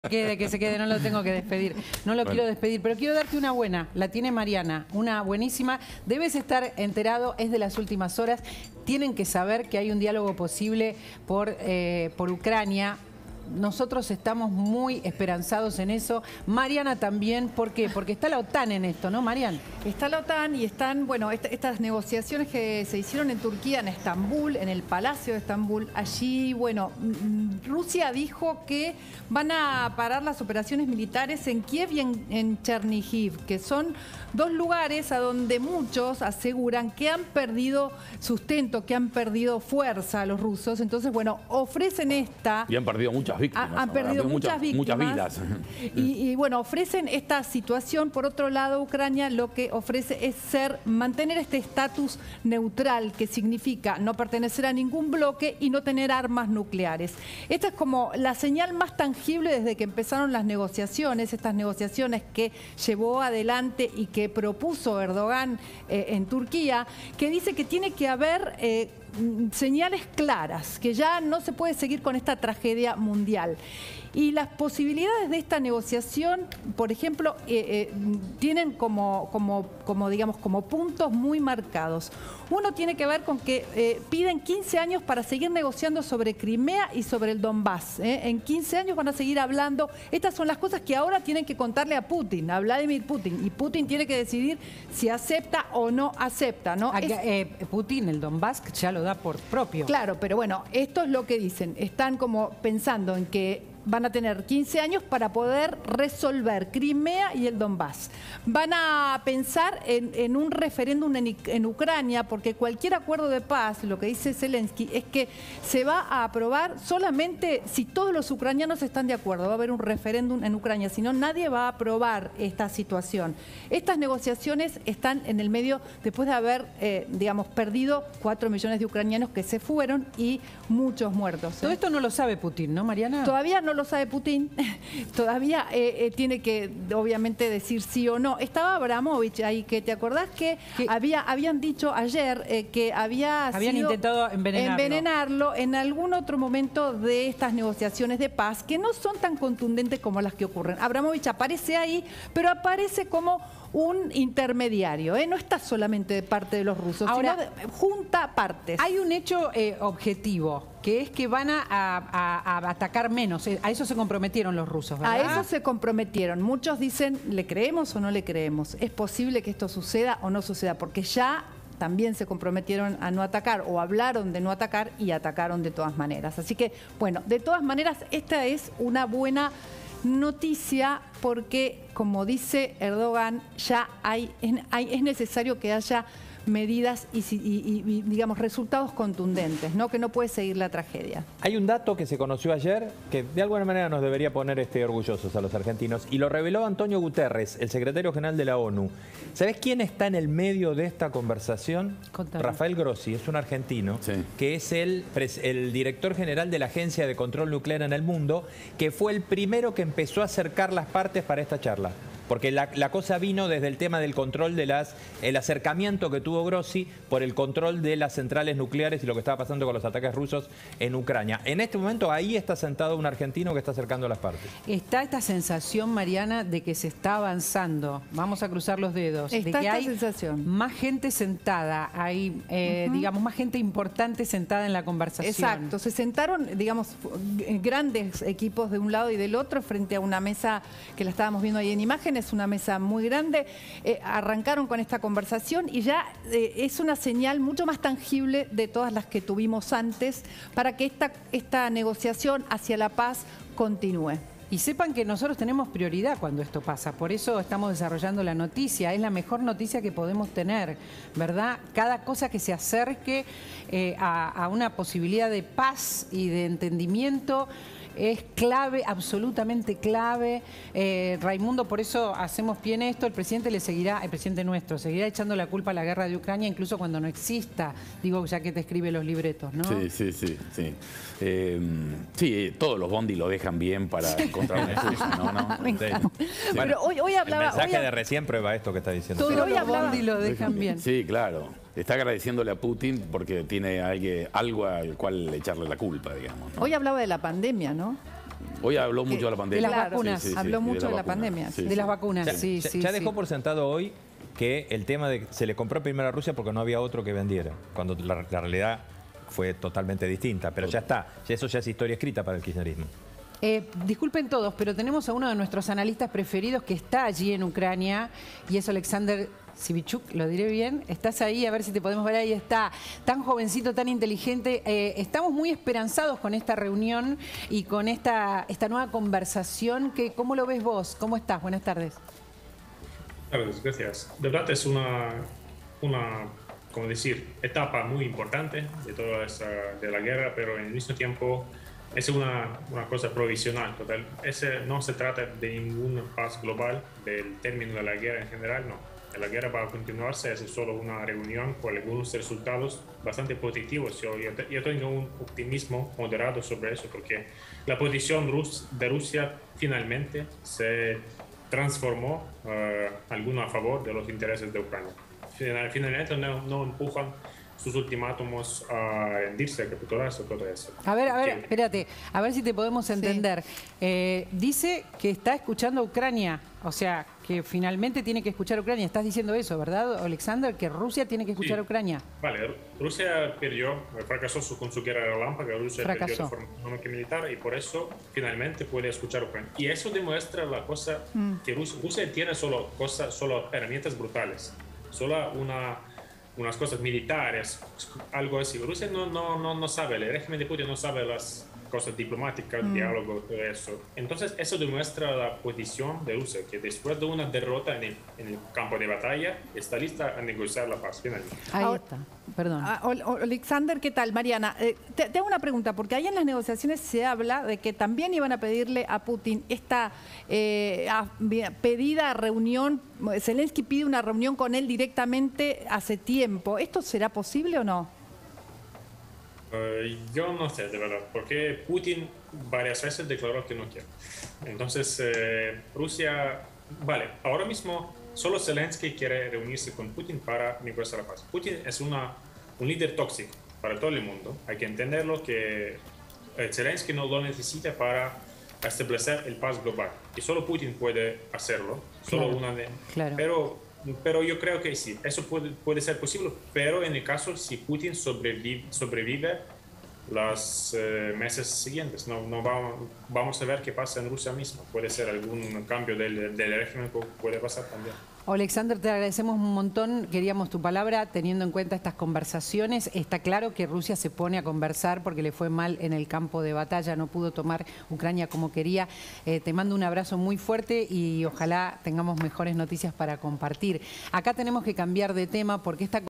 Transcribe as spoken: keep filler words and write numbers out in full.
Que, que se quede, no lo tengo que despedir. No lo bueno. quiero despedir, pero quiero darte una buena. La tiene Mariana, una buenísima. Debes estar enterado, es de las últimas horas. Tienen que saber que hay un diálogo posible por, eh, por Ucrania. Nosotros estamos muy esperanzados en eso. Mariana también, ¿por qué? Porque está la OTAN en esto, ¿no, Mariana? Está la OTAN y están, bueno, esta, estas negociaciones que se hicieron en Turquía, en Estambul, en el Palacio de Estambul. Allí, bueno, Rusia dijo que van a parar las operaciones militares en Kiev y en, en Chernihiv, que son dos lugares a donde muchos aseguran que han perdido sustento, que han perdido fuerza a los rusos. Entonces, bueno, ofrecen esta... Y han perdido muchas víctimas. Han perdido muchas, muchas víctimas. Muchas vidas. Y, y bueno, ofrecen esta situación. Por otro lado, Ucrania lo que ofrece es ser, mantener este estatus neutral, que significa no pertenecer a ningún bloque y no tener armas nucleares. Esta es como la señal más tangible desde que empezaron las negociaciones, estas negociaciones que llevó adelante y que propuso Erdogan eh, en Turquía, que dice que tiene que haber... Eh, señales claras, que ya no se puede seguir con esta tragedia mundial. Y las posibilidades de esta negociación, por ejemplo, eh, eh, tienen como, como, como, digamos, como puntos muy marcados. Uno tiene que ver con que eh, piden quince años para seguir negociando sobre Crimea y sobre el Donbass. ¿eh? En quince años van a seguir hablando. Estas son las cosas que ahora tienen que contarle a Putin, a Vladimir Putin. Y Putin tiene que decidir si acepta o no acepta, ¿no? Aquí, es... eh, Putin, el Donbass, ya lo da por propio. Claro, pero bueno, esto es lo que dicen. Están como pensando en que van a tener quince años para poder resolver Crimea y el Donbass. Van a pensar en, en un referéndum en, en Ucrania, porque cualquier acuerdo de paz, lo que dice Zelensky, es que se va a aprobar solamente si todos los ucranianos están de acuerdo. Va a haber un referéndum en Ucrania, si no, nadie va a aprobar esta situación. Estas negociaciones están en el medio, después de haber, eh, digamos, perdido cuatro millones de ucranianos que se fueron y muchos muertos. ¿eh? Todo esto no lo sabe Putin, ¿no, Mariana? Todavía no lo sabe Putin, todavía eh, eh, tiene que obviamente decir sí o no. Estaba Abramovich ahí, que te acordás que había, habían dicho ayer eh, que había habían sido intentado envenenarlo. envenenarlo en algún otro momento de estas negociaciones de paz, que no son tan contundentes como las que ocurren. Abramovich aparece ahí, pero aparece como un intermediario, ¿eh? No está solamente de parte de los rusos, ahora, sino de, junta partes. Hay un hecho eh, objetivo, que es que van a, a, a atacar menos. A eso se comprometieron los rusos, ¿verdad? A eso se comprometieron. Muchos dicen, ¿le creemos o no le creemos? ¿Es posible que esto suceda o no suceda? Porque ya también se comprometieron a no atacar, o hablaron de no atacar y atacaron de todas maneras. Así que, bueno, de todas maneras, esta es una buena noticia, porque, como dice Erdogan, ya hay, hay es necesario que haya medidas y, y, y, digamos, resultados contundentes, ¿no? Que no puede seguir la tragedia. Hay un dato que se conoció ayer que de alguna manera nos debería poner este, orgullosos a los argentinos, y lo reveló Antonio Guterres, el secretario general de la ONU. ¿Sabés quién está en el medio de esta conversación? Contame. Rafael Grossi, es un argentino, sí, que es el, el director general de la Agencia de Control Nuclear en el mundo, que fue el primero que empezó a acercar las partes para esta charla. Porque la, la cosa vino desde el tema del control de las... el acercamiento que tuvo Grossi por el control de las centrales nucleares y lo que estaba pasando con los ataques rusos en Ucrania. En este momento ahí está sentado un argentino que está acercando las partes. Está esta sensación, Mariana, de que se está avanzando. Vamos a cruzar los dedos. Está de que esta hay sensación. Más gente sentada, hay, eh, uh-huh. digamos, más gente importante sentada en la conversación. Exacto. Se sentaron, digamos, grandes equipos de un lado y del otro frente a una mesa que la estábamos viendo ahí en imágenes. Es una mesa muy grande, eh, arrancaron con esta conversación y ya eh, es una señal mucho más tangible de todas las que tuvimos antes para que esta, esta negociación hacia la paz continúe. Y sepan que nosotros tenemos prioridad cuando esto pasa, por eso estamos desarrollando la noticia, es la mejor noticia que podemos tener, ¿verdad? Cada cosa que se acerque eh, a, a una posibilidad de paz y de entendimiento es clave, absolutamente clave. Eh, Raimundo, por eso hacemos pie en esto. El presidente le seguirá, el presidente nuestro, seguirá echando la culpa a la guerra de Ucrania, incluso cuando no exista. Digo, ya que te escribe los libretos, ¿no? Sí, sí, sí. Sí, eh, sí todos los bondis lo dejan bien para encontrar una excusa, ¿no? ¿no? Me encanta. Sí. Pero hoy, hoy hablaba... El mensaje hoy, de recién prueba esto que está diciendo. Todos los bondis lo dejan bien. Sí, claro. Está agradeciéndole a Putin porque tiene algo al cual echarle la culpa, digamos, ¿no? Hoy hablaba de la pandemia, ¿no? Hoy habló mucho de la pandemia. De las vacunas. Sí, sí, sí, Habló y mucho de la vacuna. pandemia. Sí, De sí. las vacunas, Ya, sí, ya- sí. ya sí. dejó por sentado hoy que el tema de se le compró primero a Rusia porque no había otro que vendiera, cuando la, la realidad fue totalmente distinta. Pero ya está, ya eso ya es historia escrita para el kirchnerismo. Eh, disculpen todos, pero tenemos a uno de nuestros analistas preferidos que está allí en Ucrania y es Alexander Sivichuk, lo diré bien. Estás ahí, a ver si te podemos ver. Ahí está, tan jovencito, tan inteligente. Eh, estamos muy esperanzados con esta reunión y con esta, esta nueva conversación. Que, ¿cómo lo ves vos? ¿Cómo estás? Buenas tardes. Gracias, gracias. De verdad es una, una, como decir, etapa muy importante de toda esa, de la guerra, pero en el mismo tiempo es una, una cosa provisional. Total. Ese no se trata de ninguna paz global, del término de la guerra en general, no. La guerra va a continuarse, es solo una reunión con algunos resultados bastante positivos. Yo, yo, yo tengo un optimismo moderado sobre eso, porque la posición Rus, de Rusia finalmente se transformó uh, alguno a favor de los intereses de Ucrania. Finalmente no, no empujan sus ultimátumos a rendirse, a capitularse, todo eso. A ver, a ver, Sí. espérate, a ver si te podemos entender. Eh, dice que está escuchando a Ucrania, o sea, que finalmente tiene que escuchar a Ucrania. Estás diciendo eso, ¿verdad, Alexander? Que Rusia tiene que escuchar Sí. a Ucrania. Vale, Rusia perdió, fracasó su- con su guerra relámpaga, Rusia Fracasó. perdió de forma económica y militar y por eso finalmente puede escuchar a Ucrania. Y eso demuestra la cosa que Rusia, Rusia tiene solo, cosa, solo herramientas brutales, solo una, unas cosas militares, algo así. Rusia no, no, no, no sabe, el régimen de Putin no sabe las cosas diplomáticas, Mm. diálogo, todo eso. Entonces eso demuestra la posición de Rusia, que después de una derrota en el, en el campo de batalla, está lista a negociar la paz finalmente. Ahí Ahora- está, perdón. Ah, Ol- Ol- Alexander, ¿qué tal? Mariana, eh, te, te hago una pregunta, porque ahí en las negociaciones se habla de que también iban a pedirle a Putin esta eh, a- bien, pedida reunión, Zelensky pide una reunión con él directamente hace tiempo. ¿Esto será posible o no? Eh, yo no sé, de verdad, porque Putin varias veces declaró que no quiere. Entonces, eh, Rusia, vale, ahora mismo solo Zelensky quiere reunirse con Putin para negociar la paz. Putin es una, un líder tóxico para todo el mundo. Hay que entenderlo que eh, Zelensky no lo necesita para establecer el paz global. Y solo Putin puede hacerlo. Solo Claro, una de, claro. Pero Pero yo creo que sí, eso puede, puede ser posible, pero en el caso si Putin sobrevive, sobrevive los eh, meses siguientes. No, no vamos, vamos a ver qué pasa en Rusia misma. Puede ser algún cambio del, del régimen, puede pasar también. Alexander, te agradecemos un montón. Queríamos tu palabra, teniendo en cuenta estas conversaciones. Está claro que Rusia se pone a conversar porque le fue mal en el campo de batalla, no pudo tomar Ucrania como quería. Eh, te mando un abrazo muy fuerte y ojalá tengamos mejores noticias para compartir. Acá tenemos que cambiar de tema porque esta